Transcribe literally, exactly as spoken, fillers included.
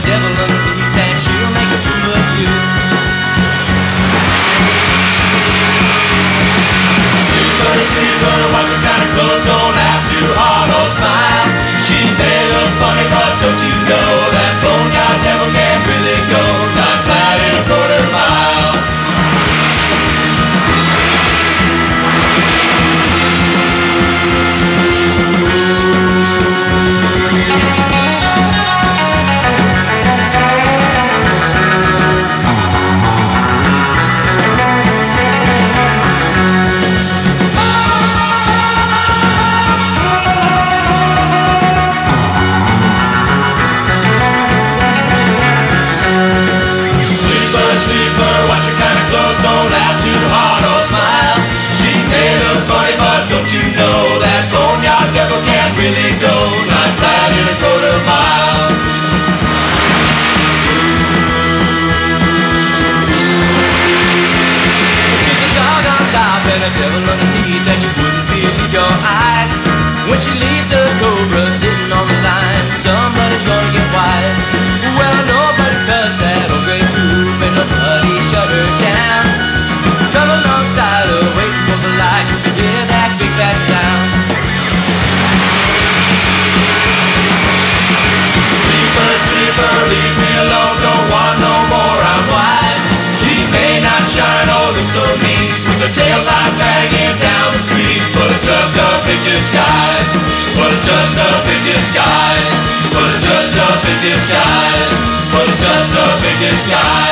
devil underneath, and she'll make a fool of you. Sleeper, sleeper, watch her kind of close, don't laugh too hard or smile. She may look funny, but don't you know that boneyard devil can't really go nine flat in a quarter mile. Don't laugh too hard or smile. She may look funny, but don't you know that boneyard devil can't really go nine flat in a quarter mile. She's a dog on top and a devil underneath, and you wouldn't believe your eyes when she leaves a cobra sitting on the line. Somebody's gonna get wise. Well, nobody's touched that old gray groove, and nobody shut her down. Come alongside her, waiting for the light. You can hear that big bad sound. Sleeper, sleeper, leave me alone. Don't want no more, I'm wise. She may not shine or look so mean, with her tail light dragging down the street, but it's just a big disguise. But it's just a big disguise. But it's just a big disguise. But it's just a big disguise.